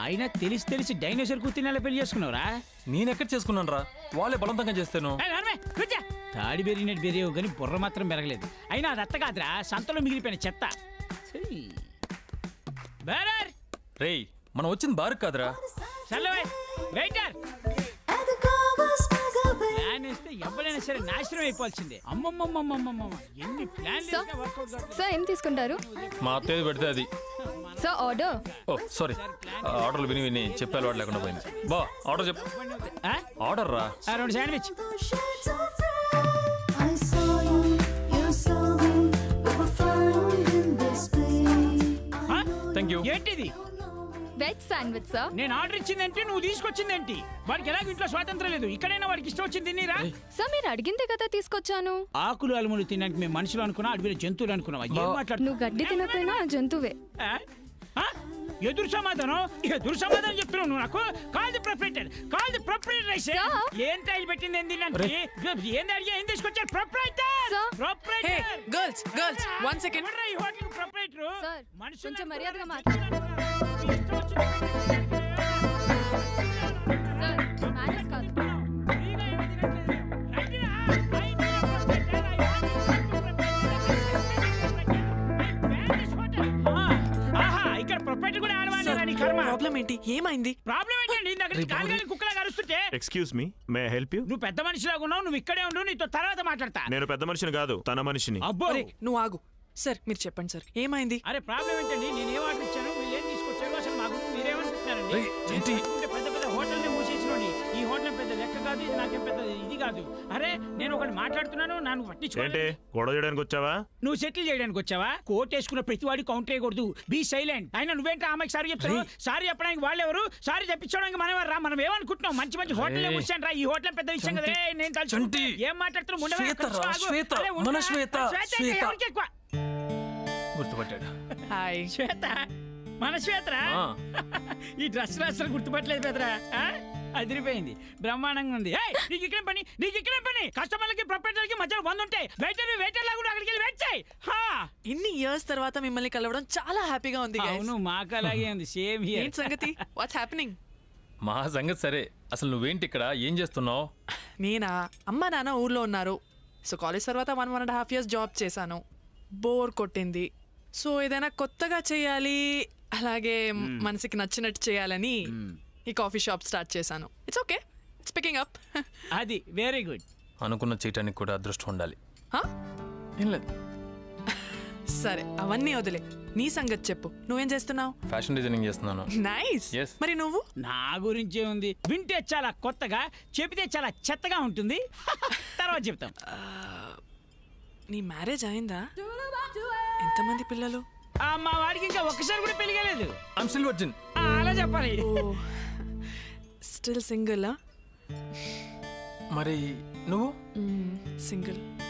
అయినా తెలిసి డైనోసార్ కూతుర్ని ఎలా పెళ్లి చేసుకున్నావురా? నేనెక్కడ చేసుకున్నాను రా, వాళ్ళే బలవంతంగా చేస్తాను. తాడి పెరిగినట్టు పెరిగావు కానీ బుర్ర మాత్రం పెరగలేదు. అయినా అది అత్త కాదురా, సంతలో మిగిలిపోయిన చెత్త. రేయ్ మనం వచ్చింది బార్ కాదురా. ప్లాన్ వేస్తే ఎవరైనా సరే నాశనం అయిపోవాల్సిందే. అమ్మమ్మమ్మమ్మమ్మమ్మ ఎన్ని ప్లాన్లు సార్ ఏం తీసుకుంటారు? మా అత్తయ్య పెడితే అది. Sir order. ఓ సారీ, ఆర్డర్లు విని చెప్పే అలవాటు లేకుండా పోయింది. బా ఆర్డర్ చెప్పు. ఆర్డర్ రా. 2 శాండ్విచ్. Thank you. ఏంటిది? Veg sandwich sir. నేను ఆర్డర్ ఇచ్చిందేంటి, నువ్వు తీసుకొచ్చిందేంటి? వాడికి ఎలాగ ఇంట్లో స్వాతంత్రం లేదు, ఇక్కడైనా వాడికి ఇష్టం వచ్చింది తినీరా. సార్ మీరు అడిగిందే కదా తీసుకొచ్చాను. ఆకులు అలుములు తినడానికి మేము మనుషులు అనుకున్నా, అడవిలో జంతువులు అనుకున్నావా? ఏం మాట్లాడు? నువ్వు గడ్డి తినకపోయినా జంతువే. ఎదురు సమాధానం చెప్తున్నావు నువ్వు నాకు. Call the proprietor rice. ఏం టైల్ పెట్టింది ఏంది అడిగా, ఏం తీసుకొచ్చారు? ప్రొప్రైటర్. Girls 1 second. ఈ హోటల్ ప్రొప్రైటర్ సార్ కొంచెం మర్యాదగా సార్ మేనేజ్ కాదు. ఇక్కడ ప్రొపరేటర్ కూడా ఆడవాళ్ళని కర్మ. ప్రాబ్లం ఏంటి? ఏమైంది? ప్రాబ్లం ఏంటండి? దగ్గర కాలుగాలి కుక్కలా కరుస్తుంటే. Excuse me, may I help you? నువ్వు పెద్ద మనిషిలాగా ఉన్నావు, నువ్వు ఇక్కడే ఉండు, నీతో తర్వాత మాట్లాడతా. నేను పెద్ద మనిషిని కాదు, తన మనిషిని. అబ్బో నువ్వు ఆగు. సార్ మీరు చెప్పండి సార్, ఏమైంది? అరే ప్రాబ్లం ఏంటండి? నేను ఏం ఆర్డర్ ఇచ్చాను, వీళ్ళు ఏం తీసుకొచ్చారు, అసలు మా గురించి మీరేమనుకుంటున్నారండి? పెద్ద పెద్ద హోటల్ని మూసేసినోడి. ఈ హోటల్ పెద్ద లెక్క కాదు, ఇది నాకేం పెద్ద ఇది కాదు. అరే నేను ఒకటి మాట్లాడుతున్నాను, నన్ను పట్టించుకోండి. గొడవ చేయడానికి వచ్చావా? నువ్వు సెటిల్ చేయడానికి వచ్చావా? కోట్ వేసుకున్న ప్రతి వాడి కౌంటర్ వేయకూడదు, బీ సైలెంట్. అయినా నువ్వేంటి ఆమెకి సారీ చెప్తావు? సారీ చెప్పడానికి వాళ్ళెవరు, సారీ చెప్పించడానికి మనమే రా. మనం ఏమనుకుంటున్నాం, మంచి హోటల్ కూర్చాను రా. ఈ హోటల్ పెద్ద విషయం కదా. నేను తలుచుకుంటే ఏం మాట్లాడుతున్నావు? గుర్తుపట్టాడు. హాయ్ శ్వేత. మన శ్వేతరా? ఈ డ్రెస్ అసలు గుర్తుపట్టలేదు పెదరా. అదిరిపోయింది, బ్రహ్మాండంగా ఉంది. నీకు ఇక్కడ పని కస్టమర్లకి ప్రొపరేటర్కి మధ్యలో బంద్ ఉంటాయి. వెయిటర్ లాగా అక్కడికి వెళ్ళి వెయిట్ చేయి. ఇన్ని ఇయర్స్ తర్వాత మిమ్మల్ని కలవడం చాలా హ్యాపీగా ఉంది. అవును మాకు అలాగే ఉంది. Same here. ఏంటి సంగతి? What's happening? మా సంగతి సరే, అసలు నువ్వేంటి ఇక్కడ, ఏం చేస్తున్నావు? నేనా, అమ్మ నాన్న ఊర్లో ఉన్నారు. సో కాలేజ్ తర్వాత 1.5 years జాబ్ చేశాను. బోర్ కొట్టింది. సో ఏదైనా కొత్తగా చేయాలి, అలాగే మనసుకి నచ్చినట్టు చేయాలని ఈ కాఫీ షాప్ స్టార్ట్ చేశాను. It's okay, it's picking up. అది వెరీ గుడ్. అనుకున్న చేయటానికి కూడా అదృష్టం ఉండాలి. ఏం లేదు. సరే అవన్నీ వదిలే, నీ సంగతి చెప్పు. నువ్వేం చేస్తున్నావు? ఫ్యాషన్ డిజైనింగ్ చేస్తున్నాను. నైస్. మరి నువ్వు? నా గురించే ఉంది. వింటే చాలా కొత్తగా, చెబితే చాలా చెత్తగా ఉంటుంది. తర్వాత చెప్తాం. నీ మ్యారేజ్ అయిందా? ఎంతమంది పిల్లలు? మా వాడికి ఇంకా ఒక్కసారి కూడా పెళ్లి కాలేదు. I'm still virgin. అలా చెప్పాలి. Still single? మరి నువ్వు? సింగిల్.